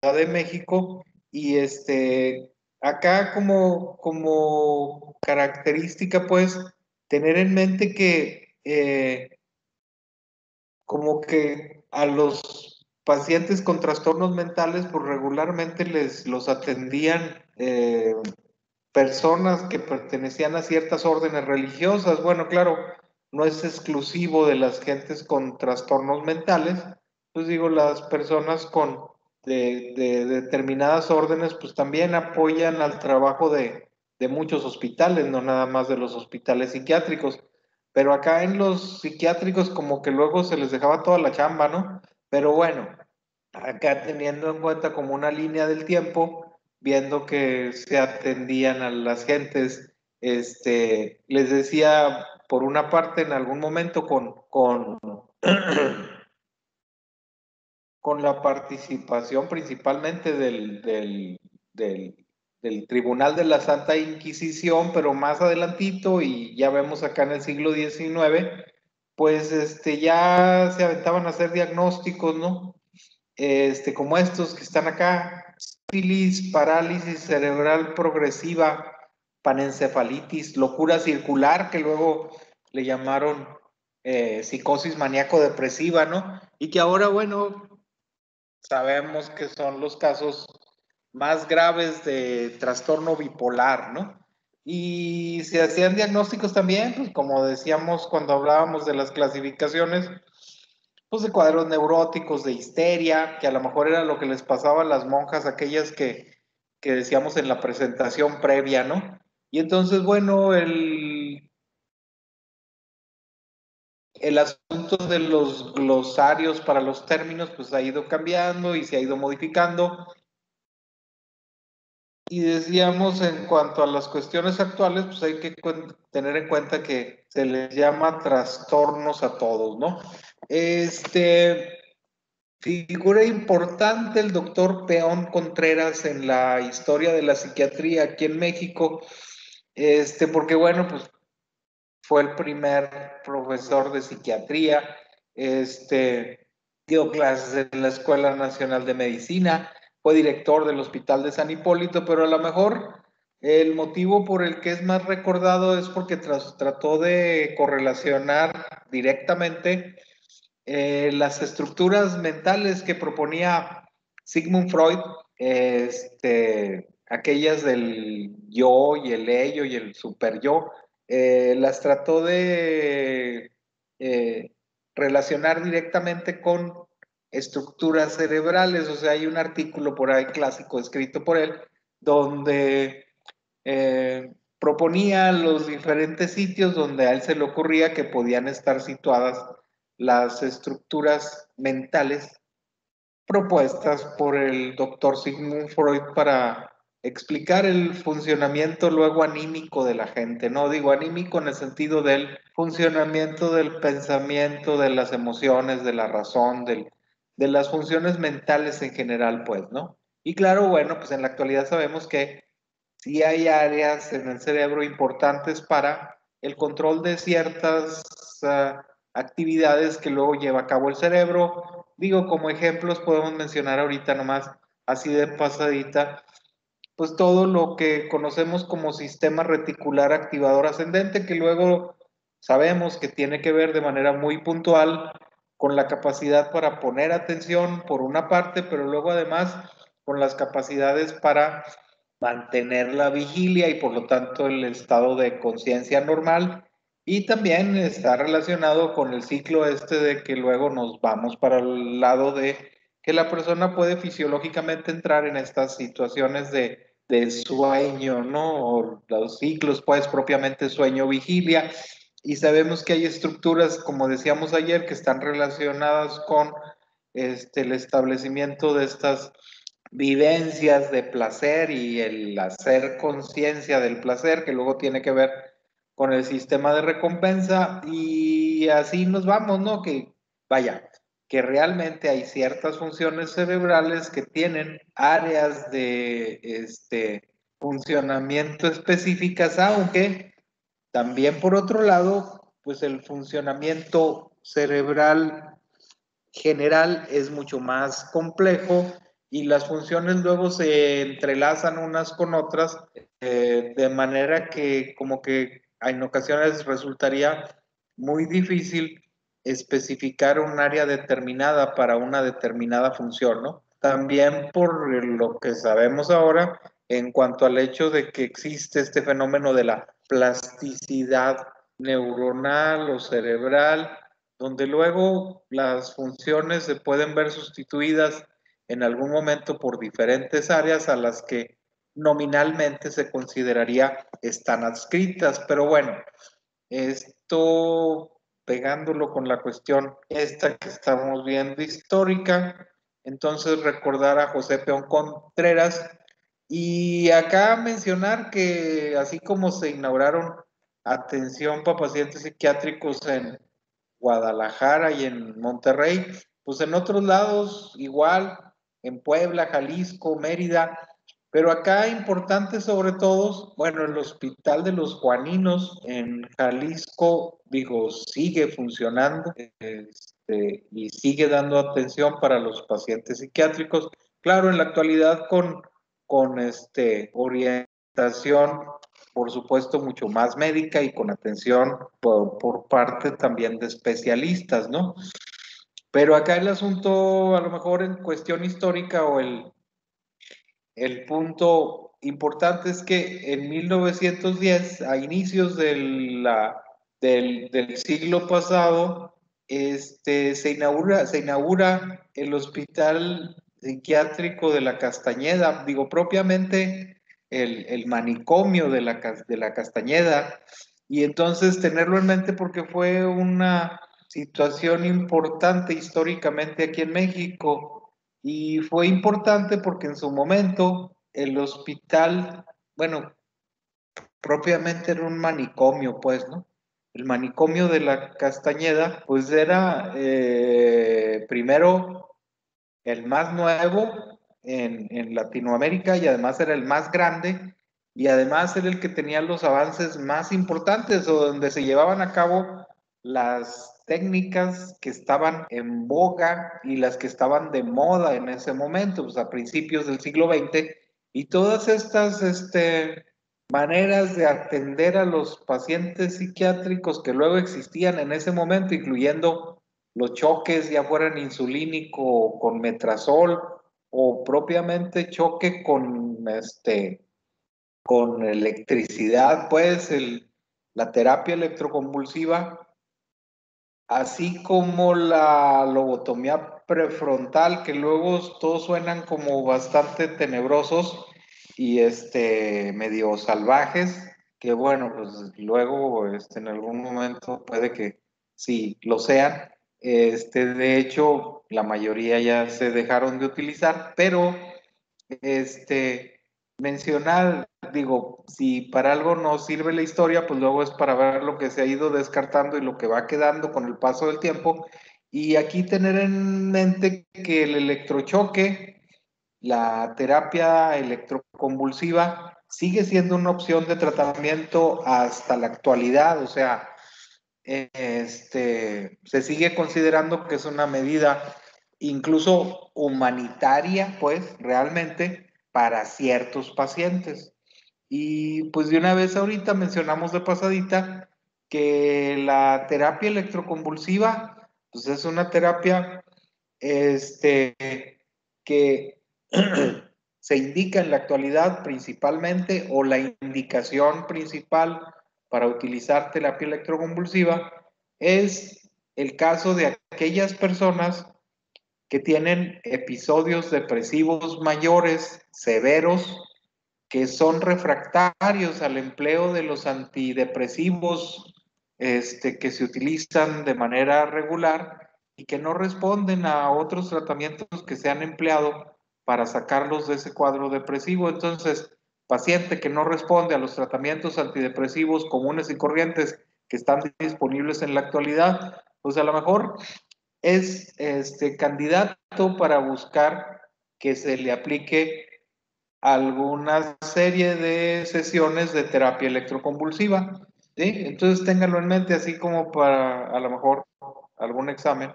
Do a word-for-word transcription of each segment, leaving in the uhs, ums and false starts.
de México y este, acá como, como característica, pues, tener en mente que eh, como que a los pacientes con trastornos mentales, pues regularmente les los atendían eh, personas que pertenecían a ciertas órdenes religiosas. Bueno, claro, no es exclusivo de las gentes con trastornos mentales, pues digo, las personas con de, de determinadas órdenes, pues también apoyan al trabajo de, de muchos hospitales, no nada más de los hospitales psiquiátricos. Pero acá en los psiquiátricos como que luego se les dejaba toda la chamba, ¿no? Pero bueno, acá teniendo en cuenta como una línea del tiempo, viendo que se atendían a las gentes, este, les decía, por una parte, en algún momento con, con, con la participación principalmente del, del, del, del Tribunal de la Santa Inquisición, pero más adelantito, y ya vemos acá en el siglo diecinueve, pues este, ya se aventaban a hacer diagnósticos, ¿no? Este, como estos que están acá, sífilis, parálisis cerebral progresiva, panencefalitis, locura circular, que luego le llamaron eh, psicosis maníaco-depresiva, ¿no? Y que ahora, bueno, sabemos que son los casos más graves de trastorno bipolar, ¿no? Y se hacían diagnósticos también, pues como decíamos cuando hablábamos de las clasificaciones, pues de cuadros neuróticos, de histeria, que a lo mejor era lo que les pasaba a las monjas, aquellas que, que decíamos en la presentación previa, ¿no? Y entonces, bueno, el, el asunto de los glosarios para los términos, pues ha ido cambiando y se ha ido modificando. Y decíamos en cuanto a las cuestiones actuales, pues hay que tener en cuenta que se les llama trastornos a todos, ¿no? Este, figura importante el doctor Peón Contreras en la historia de la psiquiatría aquí en México, este, porque bueno, pues fue el primer profesor de psiquiatría, este, dio clases en la Escuela Nacional de Medicina, fue director del Hospital de San Hipólito, pero a lo mejor el motivo por el que es más recordado es porque tras, trató de correlacionar directamente eh, las estructuras mentales que proponía Sigmund Freud, este, aquellas del yo y el ello y el super yo, eh, las trató de eh, relacionar directamente con estructuras cerebrales. O sea, hay un artículo por ahí clásico escrito por él donde eh, proponía los diferentes sitios donde a él se le ocurría que podían estar situadas las estructuras mentales propuestas por el doctor Sigmund Freud para explicar el funcionamiento luego anímico de la gente. No digo anímico en el sentido del funcionamiento del pensamiento, de las emociones, de la razón, del, de las funciones mentales en general, pues, ¿no? Y claro, bueno, pues en la actualidad sabemos que sí hay áreas en el cerebro importantes para el control de ciertas uh, actividades que luego lleva a cabo el cerebro. Digo, como ejemplos podemos mencionar ahorita nomás, así de pasadita, pues todo lo que conocemos como sistema reticular activador ascendente, que luego sabemos que tiene que ver de manera muy puntual con la capacidad para poner atención por una parte, pero luego además con las capacidades para mantener la vigilia y por lo tanto el estado de conciencia normal, y también está relacionado con el ciclo este de que luego nos vamos para el lado de que la persona puede fisiológicamente entrar en estas situaciones de, de sueño, ¿no? O los ciclos, pues propiamente sueño-vigilia, y sabemos que hay estructuras, como decíamos ayer, que están relacionadas con este, el establecimiento de estas vivencias de placer y el hacer conciencia del placer, que luego tiene que ver con el sistema de recompensa, y así nos vamos, ¿no? Que vaya, que realmente hay ciertas funciones cerebrales que tienen áreas de este funcionamiento específicas, aunque también por otro lado, pues el funcionamiento cerebral general es mucho más complejo y las funciones luego se entrelazan unas con otras, eh, de manera que como que en ocasiones resultaría muy difícil especificar un área determinada para una determinada función, ¿no? También por lo que sabemos ahora en cuanto al hecho de que existe este fenómeno de la plasticidad neuronal o cerebral, donde luego las funciones se pueden ver sustituidas en algún momento por diferentes áreas a las que nominalmente se consideraría están adscritas. Pero bueno, esto pegándolo con la cuestión esta que estamos viendo histórica, entonces recordar a José Peón Contreras y acá mencionar que así como se inauguraron atención para pacientes psiquiátricos en Guadalajara y en Monterrey, pues en otros lados igual, en Puebla, Jalisco, Mérida, pero acá importante sobre todo, bueno, el Hospital de los Juaninos en Jalisco, digo, sigue funcionando este, y sigue dando atención para los pacientes psiquiátricos, claro, en la actualidad con, con este, orientación por supuesto, mucho más médica y con atención por, por, parte también de especialistas, ¿no? Pero acá el asunto, a lo mejor en cuestión histórica o el, el punto importante es que en mil novecientos diez, a inicios de la, del, del siglo pasado, este, se, inaugura, se inaugura el Hospital Psiquiátrico de la Castañeda, digo, propiamente el, el manicomio de la, de la Castañeda, y entonces tenerlo en mente porque fue una situación importante históricamente aquí en México, y fue importante porque en su momento el hospital, bueno, propiamente era un manicomio, pues, ¿no? El manicomio de la Castañeda, pues era eh, primero el más nuevo en, en Latinoamérica y además era el más grande y además era el que tenía los avances más importantes o donde se llevaban a cabo las técnicas que estaban en boga y las que estaban de moda en ese momento, pues a principios del siglo veinte, y todas estas este, maneras de atender a los pacientes psiquiátricos que luego existían en ese momento, incluyendo los choques, ya fueran insulínico o con metrazol, o propiamente choque con, este, con electricidad, pues el, la terapia electroconvulsiva, así como la lobotomía prefrontal, que luego todos suenan como bastante tenebrosos y este, medio salvajes, que bueno, pues luego este, en algún momento puede que sí lo sean. Este, de hecho, la mayoría ya se dejaron de utilizar, pero este, mencionar, digo, si para algo nos sirve la historia, pues luego es para ver lo que se ha ido descartando y lo que va quedando con el paso del tiempo. Y aquí tener en mente que el electrochoque, la terapia electroconvulsiva, sigue siendo una opción de tratamiento hasta la actualidad, o sea, este, se sigue considerando que es una medida incluso humanitaria, pues, realmente, para ciertos pacientes. Y pues de una vez ahorita mencionamos de pasadita que la terapia electroconvulsiva, pues es una terapia este, que se indica en la actualidad principalmente, o la indicación principal para utilizar terapia electroconvulsiva es el caso de aquellas personas que tienen episodios depresivos mayores, severos, que son refractarios al empleo de los antidepresivos este, que se utilizan de manera regular y que no responden a otros tratamientos que se han empleado para sacarlos de ese cuadro depresivo. Entonces, paciente que no responde a los tratamientos antidepresivos comunes y corrientes que están disponibles en la actualidad, pues a lo mejor es este candidato para buscar que se le aplique alguna serie de sesiones de terapia electroconvulsiva, ¿sí? Entonces ténganlo en mente así como para a lo mejor algún examen.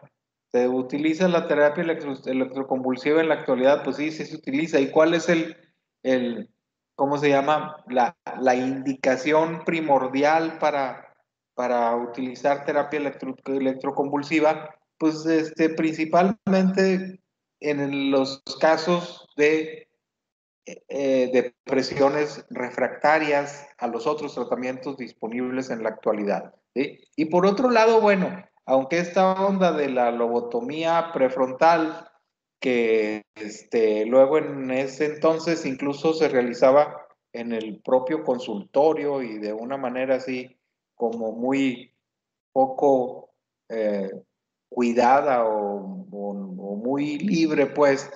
¿Se utiliza la terapia electro, electroconvulsiva en la actualidad? Pues sí, sí se utiliza. ¿Y cuál es el, el cómo se llama? La, la indicación primordial para, para utilizar terapia electro, electroconvulsiva? Pues este, principalmente en los casos de eh, depresiones refractarias a los otros tratamientos disponibles en la actualidad. ¿Sí? Y por otro lado, bueno, aunque esta onda de la lobotomía prefrontal, que este, luego en ese entonces incluso se realizaba en el propio consultorio y de una manera así como muy poco eh, cuidada o, o, o, muy libre, pues,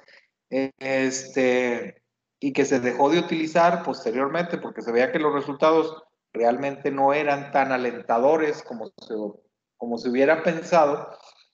este, y que se dejó de utilizar posteriormente porque se veía que los resultados realmente no eran tan alentadores como se, como se hubiera pensado.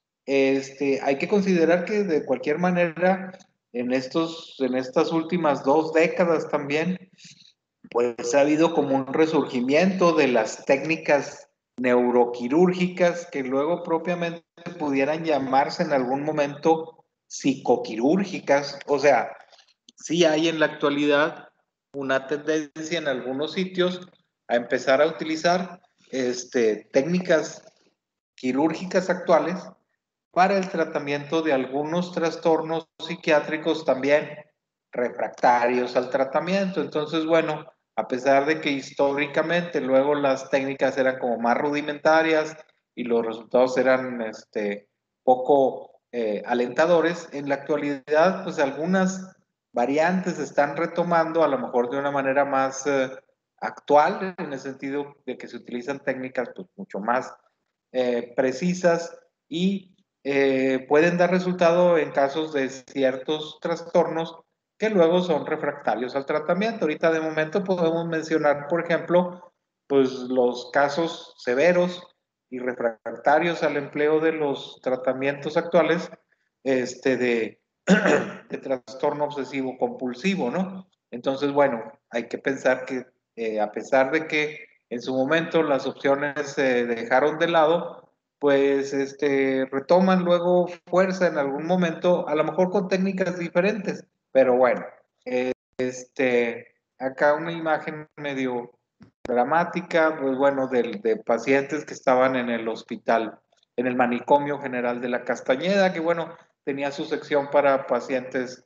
Este, hay que considerar que de cualquier manera en, estos, en estas últimas dos décadas también, pues ha habido como un resurgimiento de las técnicas neuroquirúrgicas que luego propiamente pudieran llamarse en algún momento psicoquirúrgicas. O sea, sí hay en la actualidad una tendencia en algunos sitios a empezar a utilizar este, técnicas quirúrgicas actuales para el tratamiento de algunos trastornos psiquiátricos también refractarios al tratamiento. Entonces, bueno, a pesar de que históricamente luego las técnicas eran como más rudimentarias y los resultados eran este, poco eh, alentadores, en la actualidad pues algunas variantes se están retomando a lo mejor de una manera más eh, actual, en el sentido de que se utilizan técnicas pues mucho más eh, precisas y eh, pueden dar resultado en casos de ciertos trastornos que luego son refractarios al tratamiento. Ahorita de momento podemos mencionar, por ejemplo, pues los casos severos y refractarios al empleo de los tratamientos actuales este, de, de trastorno obsesivo compulsivo, ¿no? Entonces, bueno, hay que pensar que eh, a pesar de que en su momento las opciones se dejaron de lado, pues este, retoman luego fuerza en algún momento, a lo mejor con técnicas diferentes, pero bueno, eh, este, acá una imagen medio dramática, pues bueno, de, de pacientes que estaban en el hospital, en el manicomio general de la Castañeda, que bueno, tenía su sección para pacientes,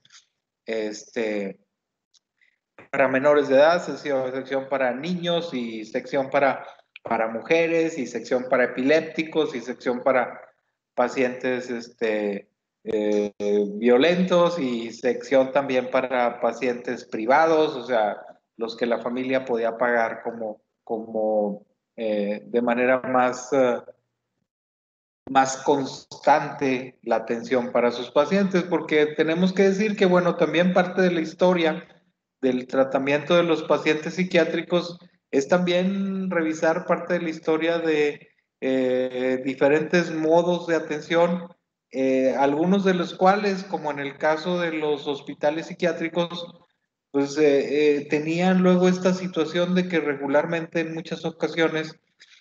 este, para menores de edad, sección, sección para niños y sección para, para mujeres y sección para epilépticos y sección para pacientes este, eh, violentos y sección también para pacientes privados, o sea, los que la familia podía pagar como, como eh, de manera más, uh, más constante la atención para sus pacientes, porque tenemos que decir que, bueno, también parte de la historia del tratamiento de los pacientes psiquiátricos es también revisar parte de la historia de eh, diferentes modos de atención, eh, algunos de los cuales, como en el caso de los hospitales psiquiátricos, pues eh, eh, tenían luego esta situación de que regularmente en muchas ocasiones,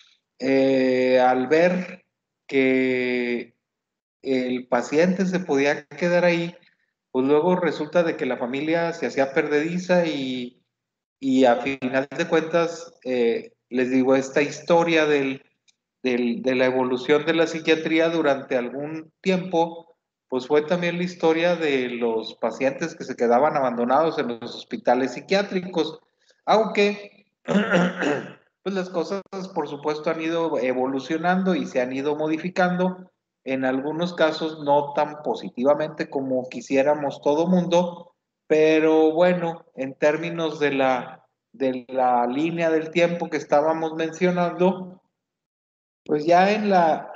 eh, al ver que el paciente se podía quedar ahí, pues luego resulta de que la familia se hacía perdediza y, y a final de cuentas, eh, les digo, esta historia del, del, de la evolución de la psiquiatría durante algún tiempo, pues fue también la historia de los pacientes que se quedaban abandonados en los hospitales psiquiátricos, aunque pues las cosas por supuesto han ido evolucionando y se han ido modificando, en algunos casos no tan positivamente como quisiéramos todo mundo, pero bueno, en términos de la, de la línea del tiempo que estábamos mencionando, pues ya en la,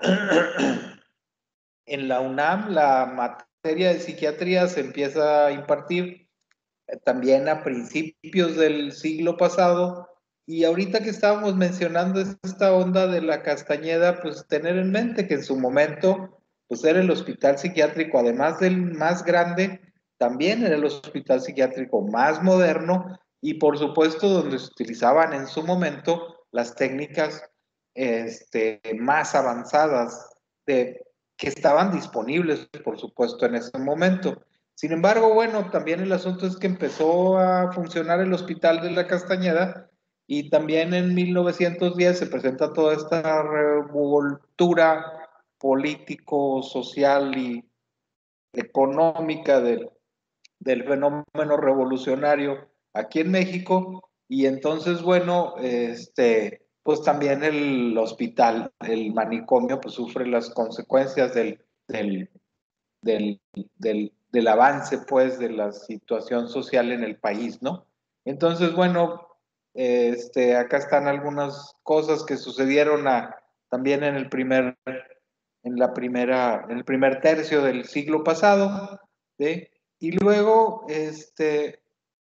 en la UNAM la materia de psiquiatría se empieza a impartir eh, también a principios del siglo pasado. Y ahorita que estábamos mencionando esta onda de la Castañeda, pues tener en mente que en su momento, pues era el hospital psiquiátrico, además del más grande, también era el hospital psiquiátrico más moderno y por supuesto donde se utilizaban en su momento las técnicas este, más avanzadas de que estaban disponibles, por supuesto, en ese momento. Sin embargo, bueno, también el asunto es que empezó a funcionar el Hospital de la Castañeda y también en mil novecientos diez se presenta toda esta revoltura político, social y económica del, del fenómeno revolucionario aquí en México. Y entonces, bueno, este, pues también el hospital, el manicomio, pues sufre las consecuencias del, del, del, del, del avance, pues, de la situación social en el país, ¿no? Entonces, bueno, este, acá están algunas cosas que sucedieron a, también en el primer, en la primera, en el primer tercio del siglo pasado, ¿sí? Y luego, este,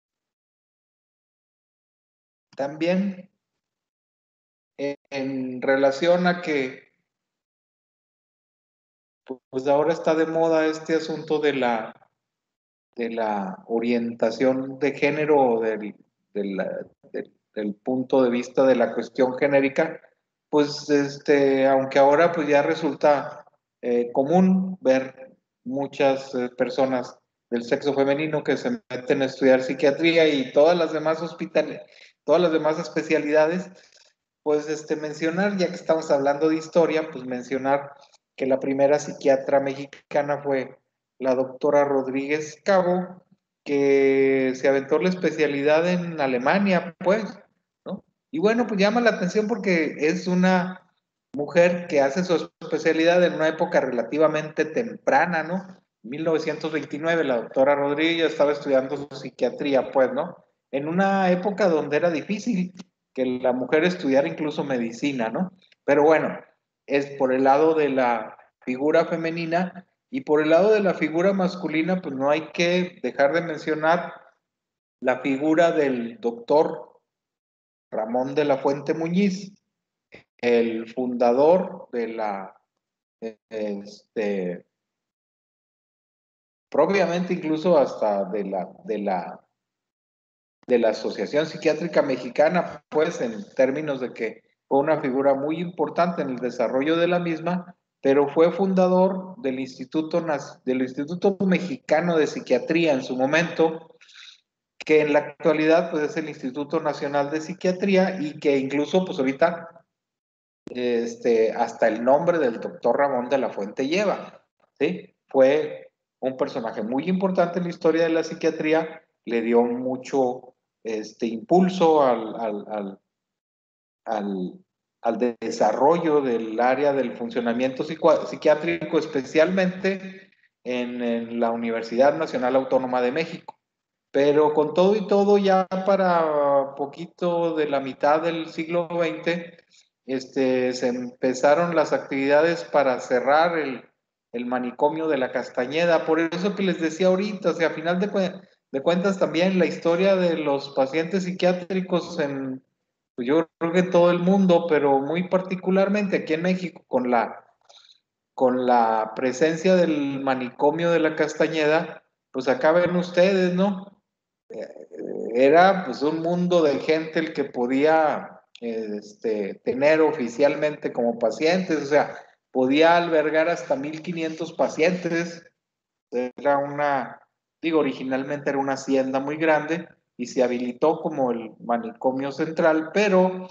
también en, en relación a que, pues ahora está de moda este asunto de la, de la orientación de género, del, del, del, del punto de vista de la cuestión genérica, pues este, aunque ahora pues ya resulta eh, común ver muchas eh, personas del sexo femenino que se meten a estudiar psiquiatría y todas las demás hospitales, todas las demás especialidades, pues este, mencionar, ya que estamos hablando de historia, pues mencionar que la primera psiquiatra mexicana fue la doctora Rodríguez Cabo, que se aventó la especialidad en Alemania, pues, ¿no? Y bueno, pues llama la atención porque es una mujer que hace su especialidad en una época relativamente temprana, ¿no? mil novecientos veintinueve, la doctora Rodríguez estaba estudiando psiquiatría, pues, ¿no? En una época donde era difícil que la mujer estudiara incluso medicina, ¿no? Pero bueno, es por el lado de la figura femenina y por el lado de la figura masculina, pues no hay que dejar de mencionar la figura del doctor Ramón de la Fuente Muñiz, el fundador de la, este, propiamente incluso hasta de la, de la, de la Asociación Psiquiátrica Mexicana, pues en términos de que fue una figura muy importante en el desarrollo de la misma, pero fue fundador del Instituto, del Instituto Mexicano de Psiquiatría en su momento, que en la actualidad pues es el Instituto Nacional de Psiquiatría y que incluso pues ahorita este, hasta el nombre del doctor Ramón de la Fuente lleva, ¿sí? Fue un personaje muy importante en la historia de la psiquiatría, le dio mucho este, impulso al, al, al, al, al desarrollo del área del funcionamiento psiquiátrico, especialmente en, en la Universidad Nacional Autónoma de México. Pero con todo y todo, ya para poquito de la mitad del siglo veinte, este, se empezaron las actividades para cerrar el, el manicomio de la Castañeda. Por eso que les decía ahorita, o sea, a final de, de cuentas también la historia de los pacientes psiquiátricos en, pues yo creo que en todo el mundo, pero muy particularmente aquí en México, con la, con la presencia del manicomio de la Castañeda, pues acá ven ustedes, ¿no? Era pues un mundo de gente el que podía este, tener oficialmente como pacientes, o sea, podía albergar hasta mil quinientos pacientes. Era una, digo, originalmente era una hacienda muy grande y se habilitó como el manicomio central, pero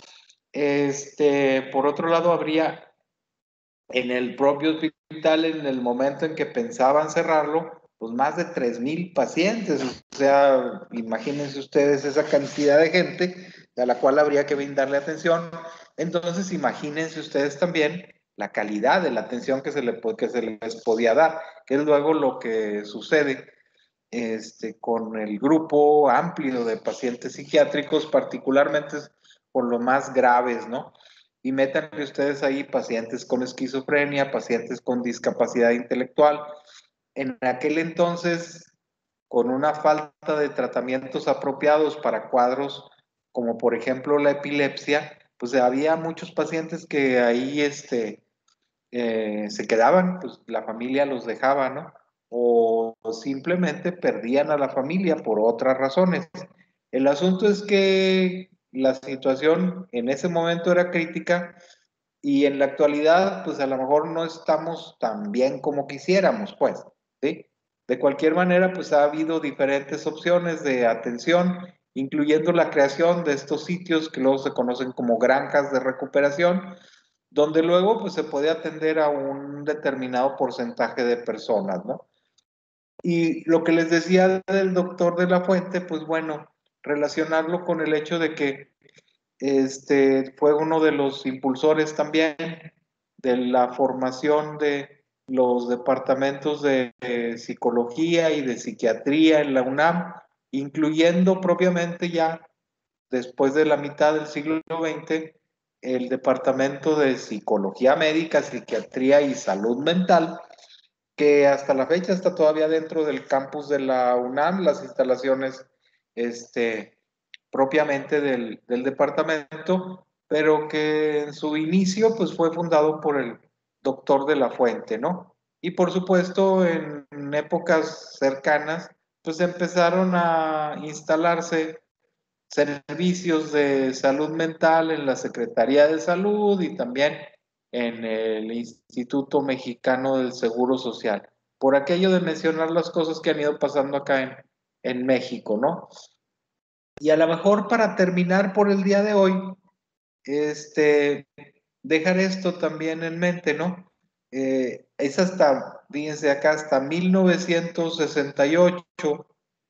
este, por otro lado habría en el propio hospital, en el momento en que pensaban cerrarlo, pues más de tres mil pacientes. O sea, imagínense ustedes esa cantidad de gente a la cual habría que brindarle atención. Entonces, imagínense ustedes también la calidad de la atención que se, le, que se les podía dar, que es luego lo que sucede este, con el grupo amplio de pacientes psiquiátricos, particularmente con los más graves, ¿no? Y métanle ustedes ahí pacientes con esquizofrenia, pacientes con discapacidad intelectual. En aquel entonces, con una falta de tratamientos apropiados para cuadros como por ejemplo la epilepsia, pues había muchos pacientes que ahí este, eh, se quedaban, pues la familia los dejaba, ¿no? O, o simplemente perdían a la familia por otras razones. El asunto es que la situación en ese momento era crítica y en la actualidad, pues a lo mejor no estamos tan bien como quisiéramos, pues, ¿sí? De cualquier manera, pues ha habido diferentes opciones de atención, incluyendo la creación de estos sitios que luego se conocen como granjas de recuperación, donde luego pues se puede atender a un determinado porcentaje de personas, ¿no? Y lo que les decía del doctor de la Fuente, pues bueno, relacionarlo con el hecho de que este, fue uno de los impulsores también de la formación de los departamentos de, de psicología y de psiquiatría en la UNAM, incluyendo propiamente ya después de la mitad del siglo veinte el departamento de psicología médica, psiquiatría y salud mental, que hasta la fecha está todavía dentro del campus de la UNAM, las instalaciones este, propiamente del, del departamento, pero que en su inicio pues fue fundado por el doctor de la Fuente, ¿no? Y por supuesto en épocas cercanas pues empezaron a instalarse servicios de salud mental en la Secretaría de Salud y también en el Instituto Mexicano del Seguro Social, por aquello de mencionar las cosas que han ido pasando acá en, en México, ¿no? Y a lo mejor para terminar por el día de hoy, este, dejar esto también en mente, ¿no? Eh, es hasta, fíjense acá, hasta mil novecientos sesenta y ocho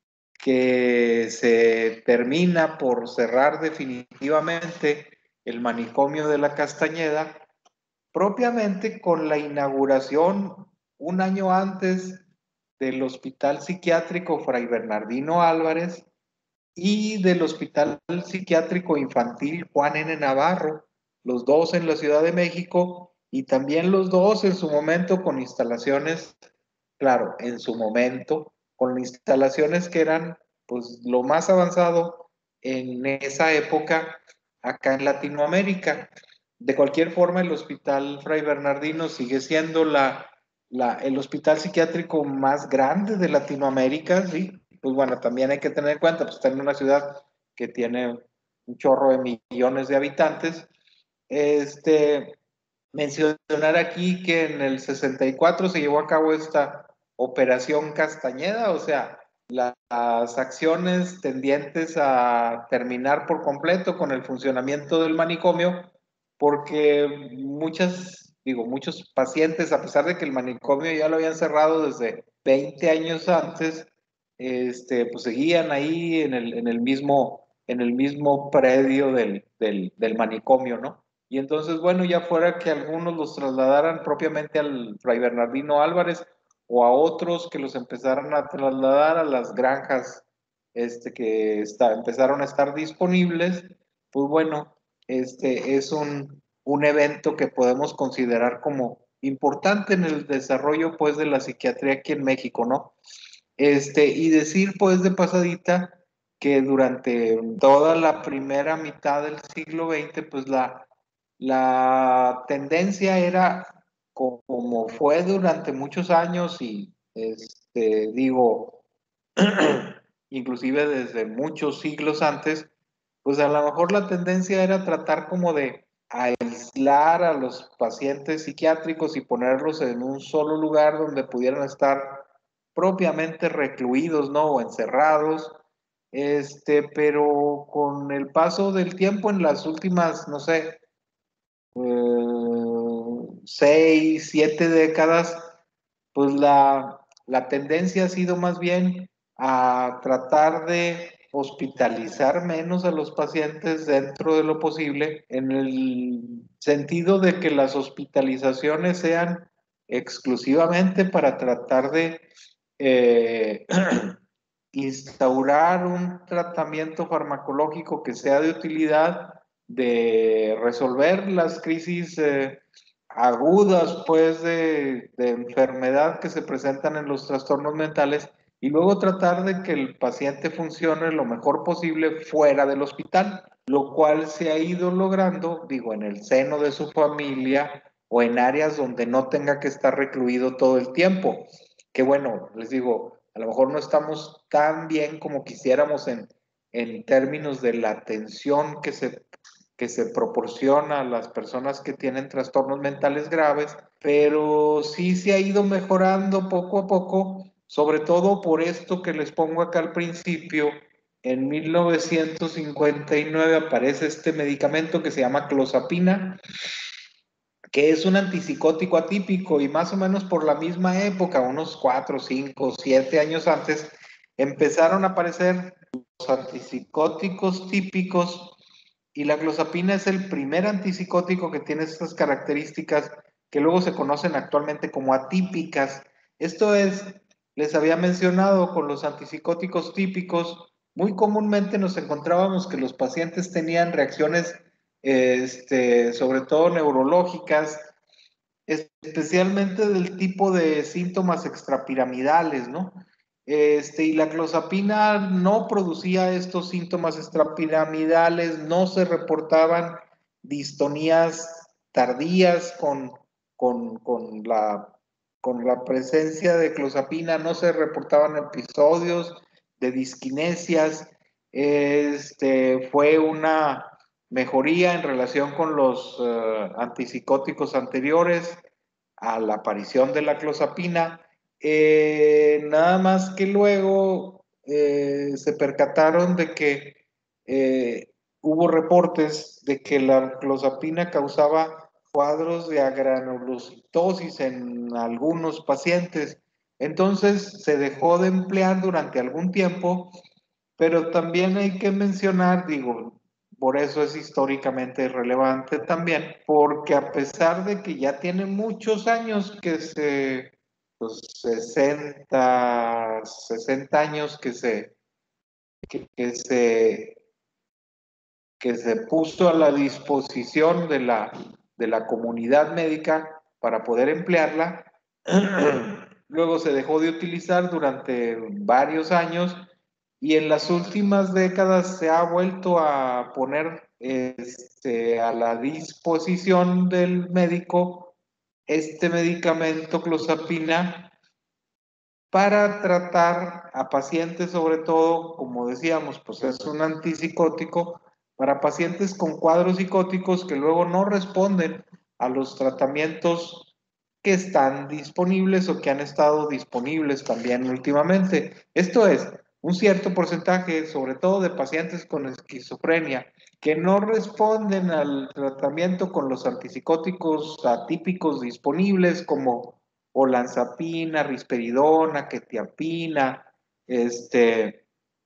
que se termina por cerrar definitivamente el manicomio de la Castañeda, propiamente con la inauguración un año antes del Hospital Psiquiátrico Fray Bernardino Álvarez y del Hospital Psiquiátrico Infantil Juan N. Navarro, los dos en la Ciudad de México y también los dos en su momento con instalaciones, claro, en su momento, con instalaciones que eran pues lo más avanzado en esa época acá en Latinoamérica. De cualquier forma, el Hospital Fray Bernardino sigue siendo la, la, el hospital psiquiátrico más grande de Latinoamérica, ¿sí? Pues bueno, también hay que tener en cuenta, pues está en una ciudad que tiene un chorro de millones de habitantes. Este, mencionar aquí que en el sesenta y cuatro se llevó a cabo esta Operación Castañeda, o sea, las acciones tendientes a terminar por completo con el funcionamiento del manicomio, porque muchas, digo, muchos pacientes, a pesar de que el manicomio ya lo habían cerrado desde veinte años antes, este, pues seguían ahí en el, en el, mismo, en el mismo predio del, del, del manicomio, ¿no? Y entonces, bueno, ya fuera que algunos los trasladaran propiamente al Fray Bernardino Álvarez o a otros que los empezaran a trasladar a las granjas este, que está, empezaron a estar disponibles, pues bueno, este es un, un evento que podemos considerar como importante en el desarrollo pues de la psiquiatría aquí en México, ¿no? Este, y decir pues de pasadita que durante toda la primera mitad del siglo veinte pues la, la tendencia era como fue durante muchos años y este, digo, inclusive desde muchos siglos antes, pues a lo mejor la tendencia era tratar como de aislar a los pacientes psiquiátricos y ponerlos en un solo lugar donde pudieran estar propiamente recluidos, ¿no? O encerrados. Este, pero con el paso del tiempo en las últimas, no sé, eh, seis, siete décadas, pues la, la tendencia ha sido más bien a tratar de hospitalizar menos a los pacientes dentro de lo posible, en el sentido de que las hospitalizaciones sean exclusivamente para tratar de eh, instaurar un tratamiento farmacológico que sea de utilidad, de resolver las crisis eh, agudas, pues, de, de enfermedad que se presentan en los trastornos mentales y luego tratar de que el paciente funcione lo mejor posible fuera del hospital, lo cual se ha ido logrando, digo, en el seno de su familia o en áreas donde no tenga que estar recluido todo el tiempo. Que bueno, les digo, a lo mejor no estamos tan bien como quisiéramos en, en términos de la atención que se que se proporciona a las personas que tienen trastornos mentales graves, pero sí se ha ido mejorando poco a poco, sobre todo por esto que les pongo acá al principio. En mil novecientos cincuenta y nueve aparece este medicamento que se llama clozapina, que es un antipsicótico atípico, y más o menos por la misma época, unos cuatro, cinco, siete años antes, empezaron a aparecer los antipsicóticos típicos, y la clozapina es el primer antipsicótico que tiene estas características que luego se conocen actualmente como atípicas. Esto es, les había mencionado, con los antipsicóticos típicos, muy comúnmente nos encontrábamos que los pacientes tenían reacciones, este, sobre todo neurológicas, especialmente del tipo de síntomas extrapiramidales, ¿no? Este, y la clozapina no producía estos síntomas extrapiramidales, no se reportaban distonías tardías con, con, con, la, con la presencia de clozapina, no se reportaban episodios de disquinesias. Este, fue una mejoría en relación con los uh, antipsicóticos anteriores a la aparición de la clozapina. Eh, nada más que luego eh, se percataron de que eh, hubo reportes de que la clozapina causaba cuadros de agranulocitosis en algunos pacientes. Entonces se dejó de emplear durante algún tiempo, pero también hay que mencionar, digo, por eso es históricamente relevante también, porque a pesar de que ya tiene muchos años que se, pues sesenta, sesenta años que se, que, que se, que se puso a la disposición de la, de la comunidad médica para poder emplearla, luego se dejó de utilizar durante varios años, y en las últimas décadas se ha vuelto a poner este, a la disposición del médico este medicamento clozapina para tratar a pacientes, sobre todo, como decíamos, pues es un antipsicótico, para pacientes con cuadros psicóticos que luego no responden a los tratamientos que están disponibles o que han estado disponibles también últimamente. Esto es, un cierto porcentaje, sobre todo de pacientes con esquizofrenia, que no responden al tratamiento con los antipsicóticos atípicos disponibles como olanzapina, risperidona, quetiapina, este,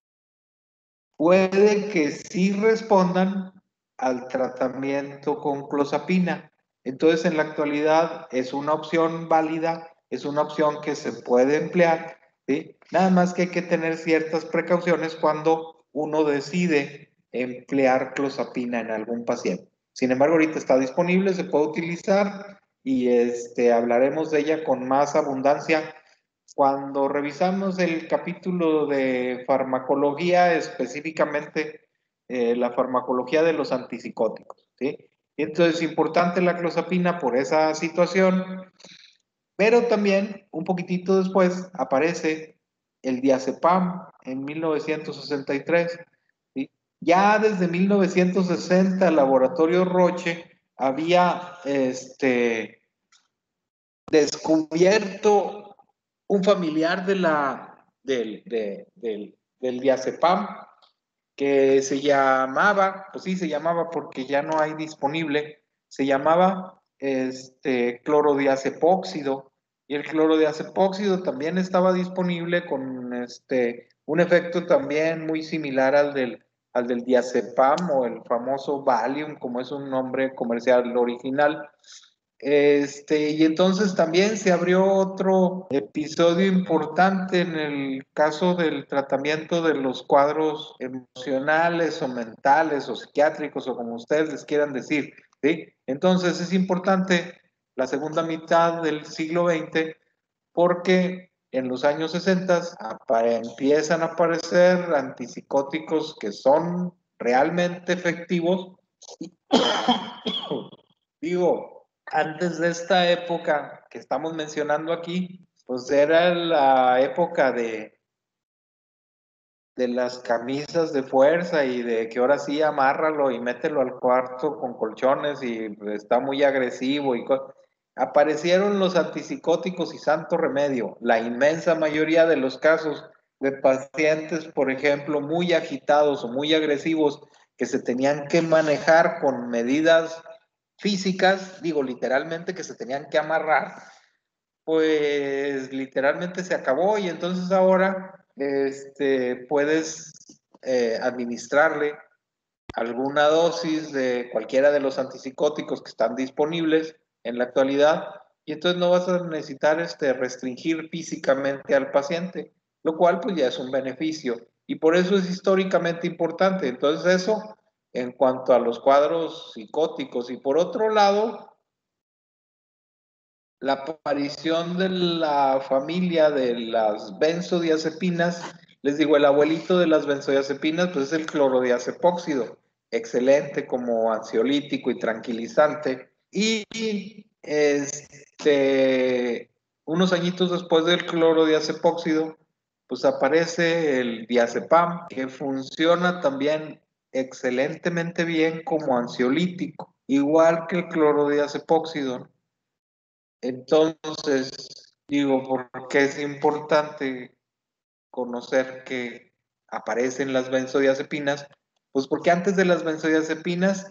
puede que sí respondan al tratamiento con clozapina. Entonces, en la actualidad es una opción válida, es una opción que se puede emplear, ¿sí? Nada más que hay que tener ciertas precauciones cuando uno decide emplear clozapina en algún paciente. Sin embargo, ahorita está disponible, se puede utilizar, y este, hablaremos de ella con más abundancia cuando revisamos el capítulo de farmacología, específicamente eh, la farmacología de los antipsicóticos, ¿sí? Entonces es importante la clozapina por esa situación, pero también un poquitito después aparece el diazepam en mil novecientos sesenta y tres, ¿sí? Ya desde mil novecientos sesenta el laboratorio Roche había este, descubierto un familiar de la, del, de, del, del diazepam, que se llamaba, pues sí, se llamaba porque ya no hay disponible, se llamaba este, clorodiazepóxido, y el clorodiazepóxido también estaba disponible con este, un efecto también muy similar al del, al del diazepam o el famoso Valium, como es un nombre comercial original. Este, y entonces también se abrió otro episodio importante en el caso del tratamiento de los cuadros emocionales o mentales o psiquiátricos o como ustedes les quieran decir, ¿sí? Entonces es importante la segunda mitad del siglo veinte porque en los años sesenta empiezan a aparecer antipsicóticos que son realmente efectivos. Digo, antes de esta época que estamos mencionando aquí, pues era la época de, de las camisas de fuerza y de que ahora sí amárralo y mételo al cuarto con colchones y está muy agresivo y aparecieron los antipsicóticos y santo remedio. La inmensa mayoría de los casos de pacientes, por ejemplo, muy agitados o muy agresivos que se tenían que manejar con medidas físicas, digo literalmente que se tenían que amarrar, pues literalmente se acabó y entonces ahora este, puedes eh, administrarle alguna dosis de cualquiera de los antipsicóticos que están disponibles en la actualidad y entonces no vas a necesitar este, restringir físicamente al paciente, lo cual pues ya es un beneficio y por eso es históricamente importante. Entonces eso en cuanto a los cuadros psicóticos y por otro lado, la aparición de la familia de las benzodiazepinas, les digo, el abuelito de las benzodiazepinas, pues es el clorodiazepóxido, excelente como ansiolítico y tranquilizante. Y este, unos añitos después del clorodiazepóxido, pues aparece el diazepam, que funciona también excelentemente bien como ansiolítico, igual que el clorodiazepóxido. Entonces, digo, ¿por qué es importante conocer que aparecen las benzodiazepinas? Pues porque antes de las benzodiazepinas,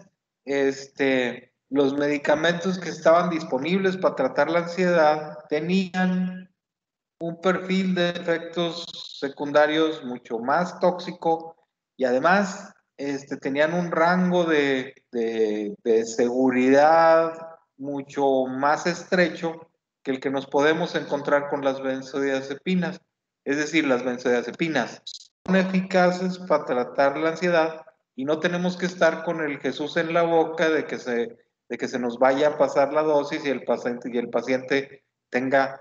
este, los medicamentos que estaban disponibles para tratar la ansiedad tenían un perfil de efectos secundarios mucho más tóxico y además este, tenían un rango de, de, de seguridad mucho más estrecho que el que nos podemos encontrar con las benzodiazepinas. Es decir, las benzodiazepinas son eficaces para tratar la ansiedad y no tenemos que estar con el Jesús en la boca de que se, de que se nos vaya a pasar la dosis y el paciente, y el paciente tenga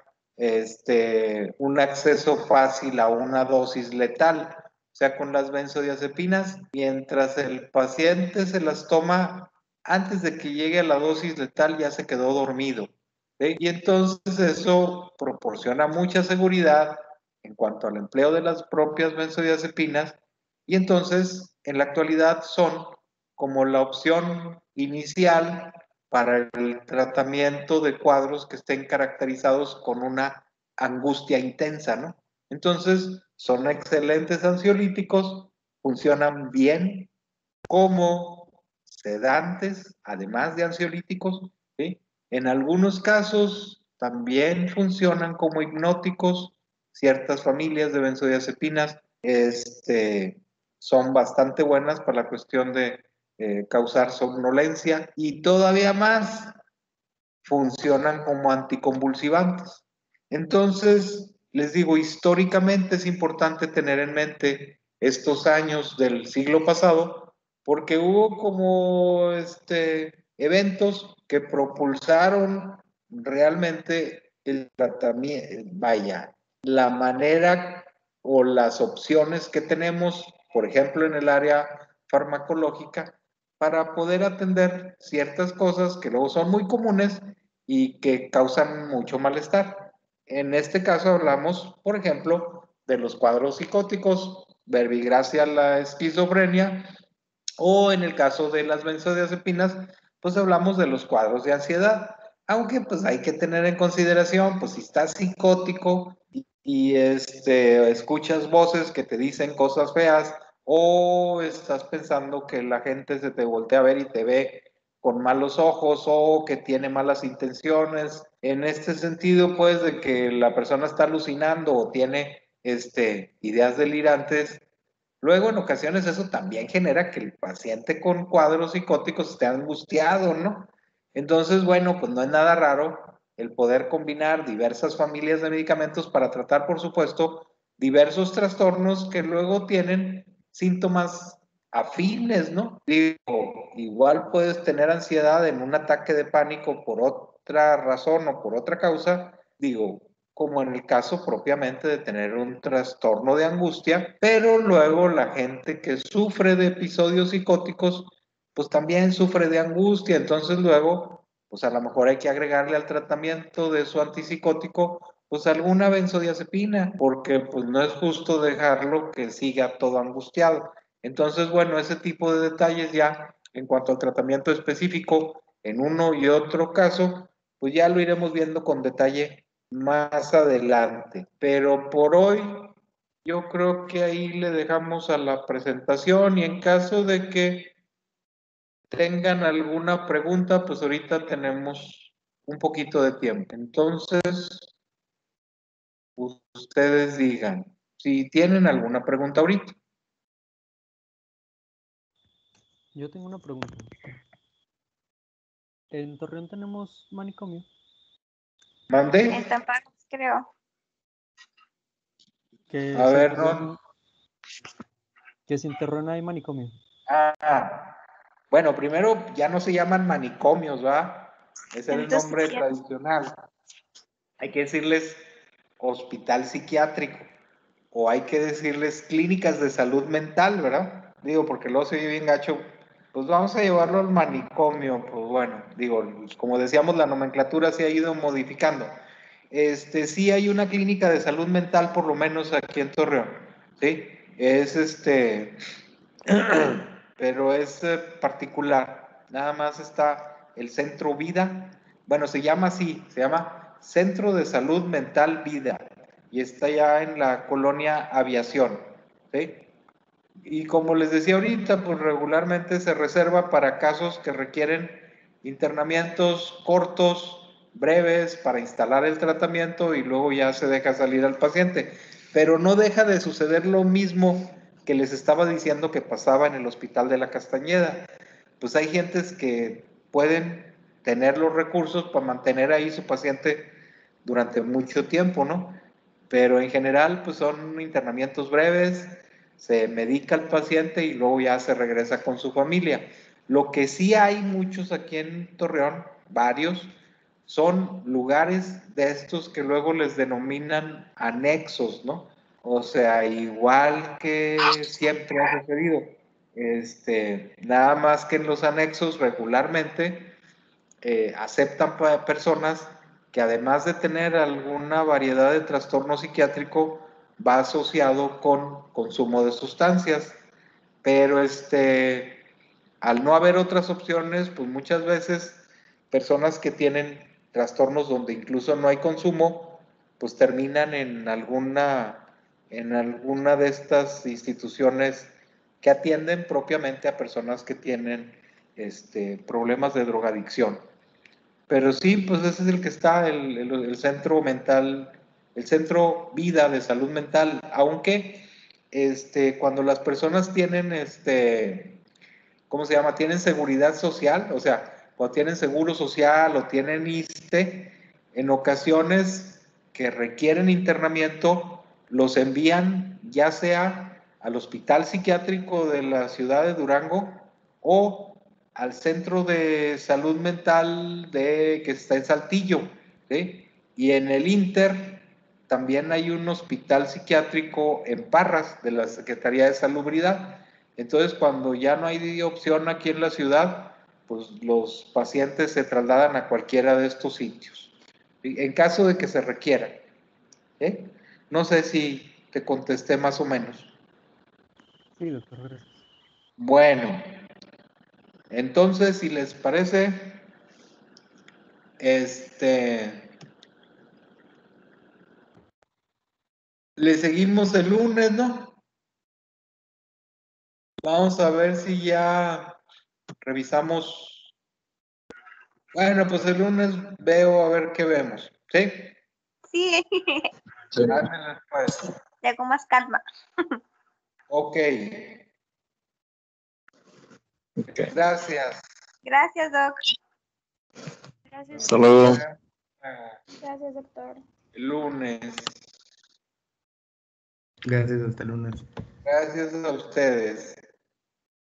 este, un acceso fácil a una dosis letal. O sea, con las benzodiazepinas, mientras el paciente se las toma antes de que llegue a la dosis letal, ya se quedó dormido. ¿Sí? Y entonces eso proporciona mucha seguridad en cuanto al empleo de las propias benzodiazepinas y entonces en la actualidad son como la opción inicial para el tratamiento de cuadros que estén caracterizados con una angustia intensa, ¿no? Entonces, son excelentes ansiolíticos, funcionan bien como sedantes, además de ansiolíticos, ¿sí? En algunos casos también funcionan como hipnóticos. Ciertas familias de benzodiazepinas este, son bastante buenas para la cuestión de eh, causar somnolencia y todavía más funcionan como anticonvulsivantes. Entonces, les digo, históricamente es importante tener en mente estos años del siglo pasado, porque hubo como este, eventos que propulsaron realmente el tratamiento, vaya, la manera o las opciones que tenemos, por ejemplo, en el área farmacológica, para poder atender ciertas cosas que luego son muy comunes y que causan mucho malestar. En este caso hablamos, por ejemplo, de los cuadros psicóticos, verbigracia, la esquizofrenia, o en el caso de las benzodiazepinas, pues hablamos de los cuadros de ansiedad. Aunque pues hay que tener en consideración, pues si estás psicótico y, y este, escuchas voces que te dicen cosas feas, o estás pensando que la gente se te voltea a ver y te ve con malos ojos o que tiene malas intenciones. En este sentido, pues, de que la persona está alucinando o tiene este, ideas delirantes, luego en ocasiones eso también genera que el paciente con cuadros psicóticos esté angustiado, ¿no? Entonces, bueno, pues no es nada raro el poder combinar diversas familias de medicamentos para tratar, por supuesto, diversos trastornos que luego tienen síntomas afines, ¿no? Digo, igual puedes tener ansiedad en un ataque de pánico por otra razón o por otra causa, digo, como en el caso propiamente de tener un trastorno de angustia, pero luego la gente que sufre de episodios psicóticos, pues también sufre de angustia, entonces luego, pues a lo mejor hay que agregarle al tratamiento de su antipsicótico, pues alguna benzodiazepina, porque pues no es justo dejarlo que siga todo angustiado. Entonces, bueno, ese tipo de detalles ya en cuanto al tratamiento específico en uno y otro caso, pues ya lo iremos viendo con detalle más adelante. Pero por hoy yo creo que ahí le dejamos a la presentación y en caso de que tengan alguna pregunta, pues ahorita tenemos un poquito de tiempo. Entonces, ustedes digan si tienen alguna pregunta ahorita. Yo tengo una pregunta. ¿En Torreón tenemos manicomio? ¿Mandé? En Tampax, creo. Que A si en ver, Torreón, no. que si en Torreón hay manicomio. Ah, bueno, primero ya no se llaman manicomios, ¿va? Ese era el Centro nombre psiquiátrico. tradicional. Hay que decirles hospital psiquiátrico o hay que decirles clínicas de salud mental, ¿verdad? Digo, porque luego se oye bien gacho. Pues vamos a llevarlo al manicomio, pues bueno, digo, como decíamos, la nomenclatura se ha ido modificando. Este, sí hay una clínica de salud mental, por lo menos aquí en Torreón, ¿sí? Es este, pero es eh, particular. Nada más está el Centro Vida. Bueno, se llama así, se llama Centro de Salud Mental Vida. Y está ya en la colonia Aviación. ¿Sí? Y como les decía ahorita, pues regularmente se reserva para casos que requieren internamientos cortos, breves, para instalar el tratamiento y luego ya se deja salir al paciente. Pero no deja de suceder lo mismo que les estaba diciendo que pasaba en el Hospital de la Castañeda. Pues hay gentes que pueden tener los recursos para mantener ahí su paciente durante mucho tiempo, ¿no? Pero en general, pues son internamientos breves, se medica al paciente y luego ya se regresa con su familia. Lo que sí hay muchos aquí en Torreón, varios, son lugares de estos que luego les denominan anexos, ¿no? O sea, igual que siempre ha sucedido, este, nada más que en los anexos regularmente eh, aceptan personas que además de tener alguna variedad de trastorno psiquiátrico, va asociado con consumo de sustancias. Pero este, al no haber otras opciones, pues muchas veces personas que tienen trastornos donde incluso no hay consumo, pues terminan en alguna, en alguna de estas instituciones que atienden propiamente a personas que tienen este, problemas de drogadicción. Pero sí, pues ese es el que está, el, el, el centro mental, el centro vida de salud mental, aunque este, cuando las personas tienen, este, ¿cómo se llama? Tienen seguridad social, o sea, cuando tienen seguro social o tienen ISSSTE, en ocasiones que requieren internamiento, los envían ya sea al hospital psiquiátrico de la ciudad de Durango o al centro de salud mental de, que está en Saltillo, ¿sí? Y en el Inter también hay un hospital psiquiátrico en Parras de la Secretaría de Salubridad. Entonces, cuando ya no hay opción aquí en la ciudad, pues los pacientes se trasladan a cualquiera de estos sitios, ¿sí? En caso de que se requiera. ¿Eh? No sé si te contesté más o menos. Sí, doctor, gracias. Bueno, entonces, si les parece, este, le seguimos el lunes, ¿no? Vamos a ver si ya revisamos. Bueno, pues el lunes veo a ver qué vemos, ¿sí? Sí, Sí. Ándale, pues. ya con más calma. Ok. Okay. Gracias. Gracias, Doc. Gracias. Hasta luego. Gracias, doctor. El lunes. Gracias, hasta el lunes. Gracias a ustedes.